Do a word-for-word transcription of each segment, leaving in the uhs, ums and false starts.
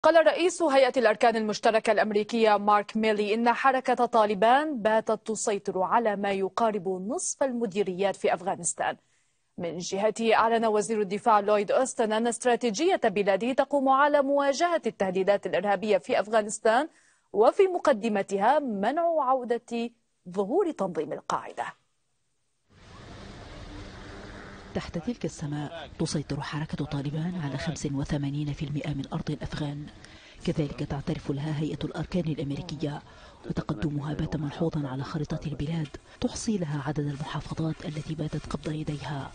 قال رئيس هيئة الأركان المشتركة الأمريكية مارك ميلي إن حركة طالبان باتت تسيطر على ما يقارب نصف المديريات في أفغانستان. من جهته أعلن وزير الدفاع لويد أوستن أن استراتيجية بلاده تقوم على مواجهة التهديدات الإرهابية في أفغانستان، وفي مقدمتها منع عودة ظهور تنظيم القاعدة. تحت تلك السماء تسيطر حركة طالبان على خمسة وثمانين بالمئة من أرض الأفغان. كذلك تعترف لها هيئة الأركان الأمريكية، وتقدمها بات ملحوظا على خريطة البلاد تحصي لها عدد المحافظات التي باتت قبض يديها.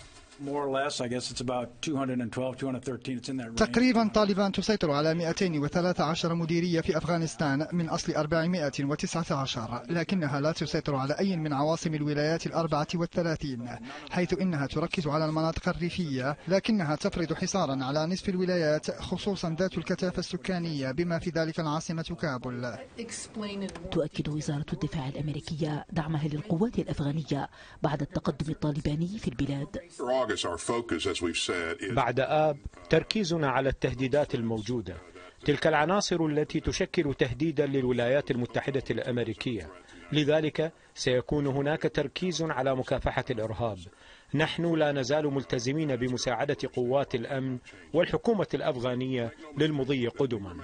تقريبا طالبان تسيطر على مئتين وثلاث عشرة مديرية في أفغانستان من أصل أربعمئة وتسعة عشر، لكنها لا تسيطر على أي من عواصم الولايات الأربعة والثلاثين، حيث إنها تركز على المناطق الريفية، لكنها تفرض حصارا على نصف الولايات خصوصا ذات الكثافة السكانية بما في ذلك العاصمة كابول. تؤكد وزارة الدفاع الأمريكية دعمها للقوات الأفغانية بعد التقدم الطالباني في البلاد. بعد آب تركيزنا على التهديدات الموجودة، تلك العناصر التي تشكل تهديدا للولايات المتحدة الأمريكية، لذلك سيكون هناك تركيز على مكافحة الإرهاب. نحن لا نزال ملتزمين بمساعدة قوات الأمن والحكومة الأفغانية للمضي قدما.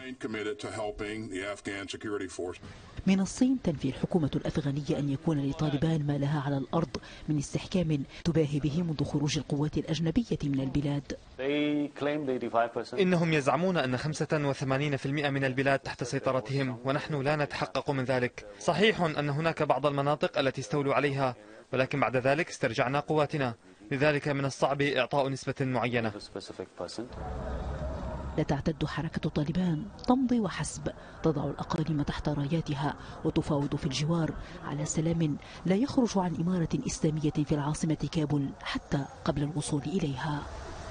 من الصين تنفي الحكومة الأفغانية أن يكون لطالبان ما لها على الأرض من استحكام تباهي به منذ خروج القوات الأجنبية من البلاد. إنهم يزعمون أن خمسة وثمانين بالمئة من البلاد تحت سيطرتهم، ونحن لا نتحقق من ذلك. صحيح أن هناك بعض المناطق التي استولوا عليها، ولكن بعد ذلك استرجعنا قواتنا، لذلك من الصعب إعطاء نسبة معينة. لا تعتد حركة طالبان تمضي وحسب، تضع الأقاليم تحت راياتها وتفاوض في الجوار على سلام لا يخرج عن إمارة إسلامية في العاصمة كابول حتى قبل الوصول إليها.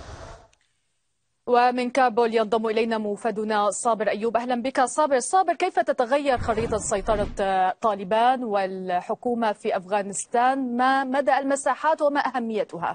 ومن كابول ينضم إلينا موفدنا صابر أيوب. أهلا بك صابر. صابر، كيف تتغير خريطة سيطرة طالبان والحكومة في أفغانستان؟ ما مدى المساحات وما أهميتها؟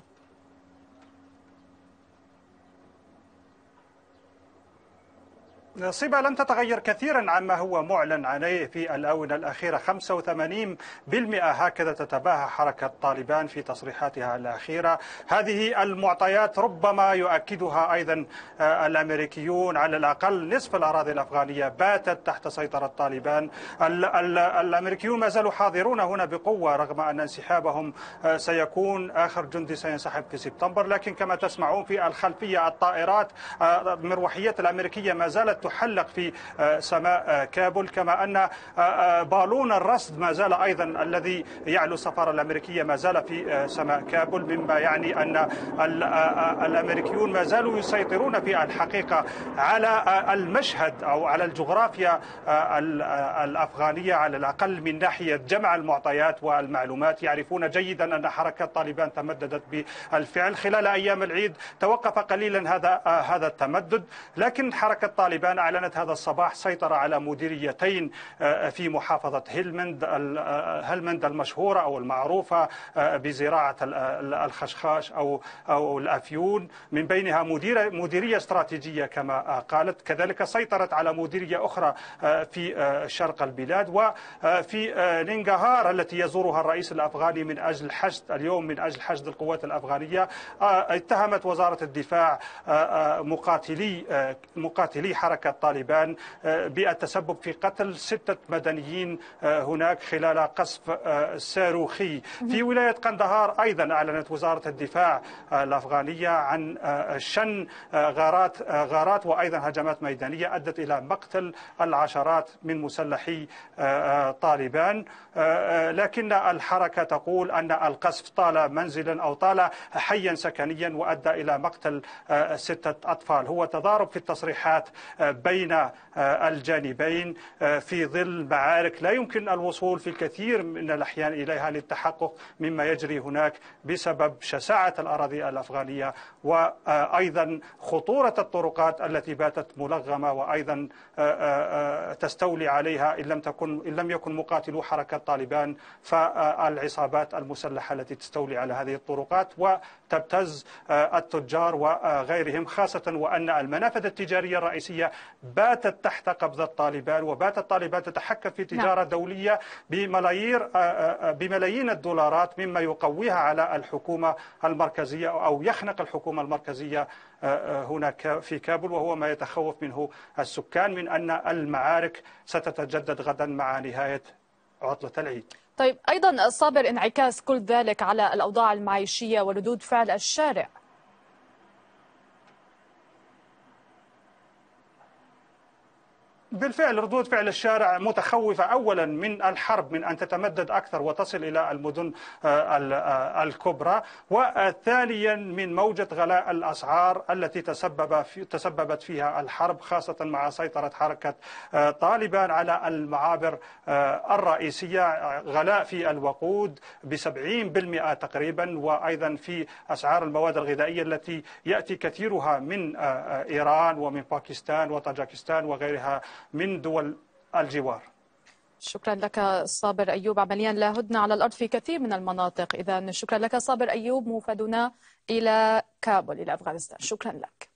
صبا لم تتغير كثيرا عما هو معلن عليه في الآونة الأخيرة. خمسة وثمانين بالمئة هكذا تتباهى حركة طالبان في تصريحاتها الأخيرة. هذه المعطيات ربما يؤكدها أيضا الأمريكيون. على الأقل نصف الأراضي الأفغانية باتت تحت سيطرة طالبان. ال ال الأمريكيون ما زالوا حاضرون هنا بقوة رغم أن انسحابهم سيكون آخر جندي سينسحب في سبتمبر، لكن كما تسمعون في الخلفية الطائرات المروحيات الأمريكية ما زالت تحلق في سماء كابول، كما أن بالون الرصد ما زال أيضا الذي يعلو السفارة الأمريكية ما زال في سماء كابول، مما يعني أن الأمريكيون ما زالوا يسيطرون في الحقيقة على المشهد أو على الجغرافيا الأفغانية، على الأقل من ناحية جمع المعطيات والمعلومات. يعرفون جيدا أن حركة طالبان تمددت بالفعل خلال أيام العيد، توقف قليلا هذا هذا التمدد، لكن حركة طالبان أعلنت هذا الصباح سيطرة على مديريتين في محافظة هلمند هلمند المشهورة أو المعروفة بزراعة الخشخاش أو أو الأفيون، من بينها مديرية مديرية استراتيجية كما قالت. كذلك سيطرت على مديرية أخرى في شرق البلاد، وفي نينغهار التي يزورها الرئيس الأفغاني من أجل حشد اليوم من أجل حشد القوات الأفغانية. اتهمت وزارة الدفاع مقاتلي مقاتلي حركة طالبان بالتسبب في قتل ستة مدنيين هناك خلال قصف صاروخي. في ولاية قندهار أيضا أعلنت وزارة الدفاع الأفغانية عن شن غارات غارات وأيضا هجمات ميدانية أدت إلى مقتل العشرات من مسلحي طالبان، لكن الحركة تقول أن القصف طال منزلا أو طال حيا سكنيا وأدى إلى مقتل ستة أطفال. هو تضارب في التصريحات بين الجانبين في ظل معارك لا يمكن الوصول في الكثير من الأحيان إليها للتحقق مما يجري هناك بسبب شساعة الأراضي الأفغانية وأيضا خطورة الطرقات التي باتت ملغمة وأيضا تستولي عليها إن لم تكن إن لم يكن مقاتلو حركة طالبان فالعصابات المسلحة التي تستولي على هذه الطرقات وتبتز التجار وغيرهم، خاصة وأن المنافذ التجارية الرئيسية باتت تحت قبضة طالبان، وباتت طالبان تتحكم في تجارة دولية بملايير بملايين الدولارات، مما يقويها على الحكومة المركزية أو يخنق الحكومة المركزية هناك في كابول، وهو ما يتخوف منه السكان من أن المعارك ستتجدد غدا مع نهاية عطلة العيد. طيب أيضا صابر، انعكاس كل ذلك على الأوضاع المعيشية وردود فعل الشارع؟ بالفعل ردود فعل الشارع متخوفة أولا من الحرب، من أن تتمدد أكثر وتصل إلى المدن الكبرى، وثانيا من موجة غلاء الأسعار التي تسبب في تسببت فيها الحرب، خاصة مع سيطرة حركة طالبان على المعابر الرئيسية، غلاء في الوقود بسبعين بالمئة تقريبا، وأيضا في أسعار المواد الغذائية التي يأتي كثيرها من إيران ومن باكستان وطاجكستان وغيرها من دول الجوار. شكرا لك صابر أيوب. عمليا لا هدنة على الأرض في كثير من المناطق. إذا شكرا لك صابر أيوب، موفدنا إلى كابول إلى أفغانستان. شكرا لك.